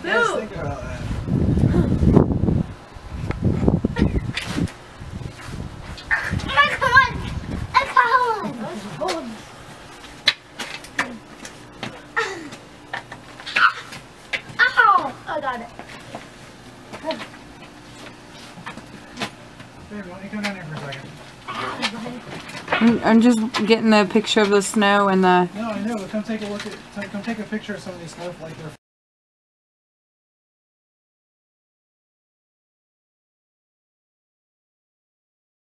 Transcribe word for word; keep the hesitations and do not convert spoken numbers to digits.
Yes, think about that. Come on! Come on! Ow! I got it. Babe, why don't you come down here for a second? I'm, I'm just getting a picture of the snow and the... No, I know, but come take a look at, come take a picture of some of these snowflakes.